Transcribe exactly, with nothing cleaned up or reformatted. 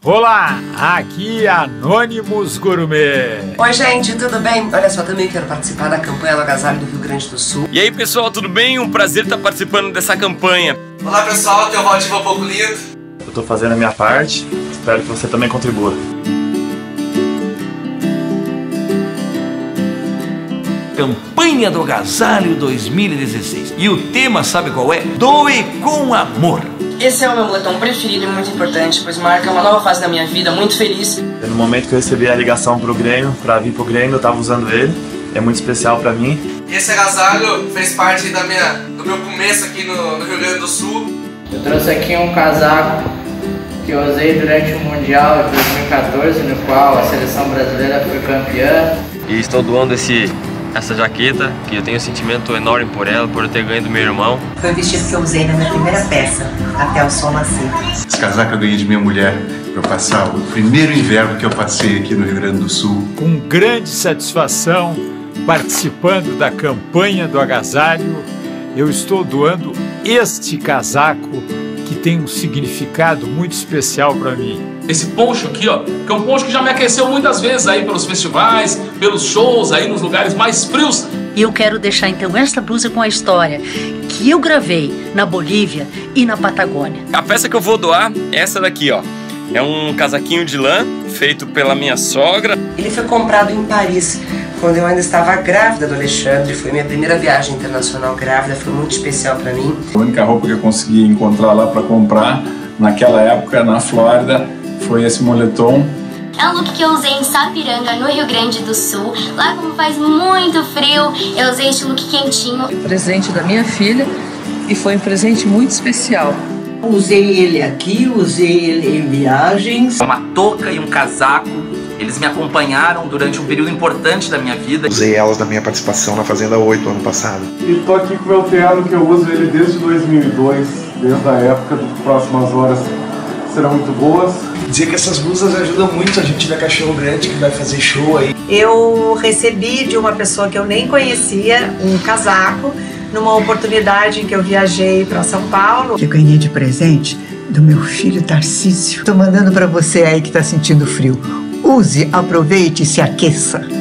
Olá, aqui é Anônimos Gourmet. Oi gente, tudo bem? Olha só, também quero participar da campanha do agasalho do Rio Grande do Sul. E aí pessoal, tudo bem? Um prazer estar participando dessa campanha. Olá pessoal, teu Valdir um pouco lindo. Eu tô fazendo a minha parte, espero que você também contribua. Campanha do Agasalho dois mil e dezesseis. E o tema, sabe qual é? Doe com amor. Esse é o meu moletom preferido e muito importante, pois marca uma nova fase da minha vida, muito feliz. No momento que eu recebi a ligação pro Grêmio, pra vir pro Grêmio, eu tava usando ele. É muito especial pra mim. Esse agasalho fez parte da minha, do meu começo aqui no, no Rio Grande do Sul. Eu trouxe aqui um casaco que eu usei durante o Mundial de dois mil e quatorze, no qual a seleção brasileira foi campeã. E estou doando esse... essa jaqueta, que eu tenho um sentimento enorme por ela, por eu ter ganho do meu irmão. Foi o vestido que eu usei na minha primeira peça, Até o Sol Nascer. Esse casaco eu ganhei de minha mulher para passar o primeiro inverno que eu passei aqui no Rio Grande do Sul. Com grande satisfação, participando da campanha do agasalho, eu estou doando este casaco que tem um significado muito especial para mim. Esse poncho aqui, ó, que é um poncho que já me aqueceu muitas vezes aí pelos festivais, pelos shows aí nos lugares mais frios. E eu quero deixar então esta blusa com a história que eu gravei na Bolívia e na Patagônia. A peça que eu vou doar é essa daqui, ó. É um casaquinho de lã feito pela minha sogra. Ele foi comprado em Paris, quando eu ainda estava grávida do Alexandre. Foi minha primeira viagem internacional grávida, foi muito especial para mim. A única roupa que eu consegui encontrar lá para comprar, naquela época, na Flórida, foi esse moletom. É um look que eu usei em Sapiranga, no Rio Grande do Sul. Lá, como faz muito frio, eu usei este look quentinho. Presente da minha filha, e foi um presente muito especial. Usei ele aqui, usei ele em viagens. Uma touca e um casaco, eles me acompanharam durante um período importante da minha vida. Usei elas na minha participação na Fazenda oito ano passado. E tô aqui com o meu terno que eu uso ele desde dois mil e dois, desde a época do Próximas Horas serão muito boas. Dizer que essas blusas ajudam muito a gente da Cachorro Grande, que vai fazer show aí. Eu recebi de uma pessoa que eu nem conhecia um casaco numa oportunidade em que eu viajei para São Paulo. Que eu ganhei de presente do meu filho Tarcísio. Tô mandando para você aí que tá sentindo frio. Use, aproveite e se aqueça.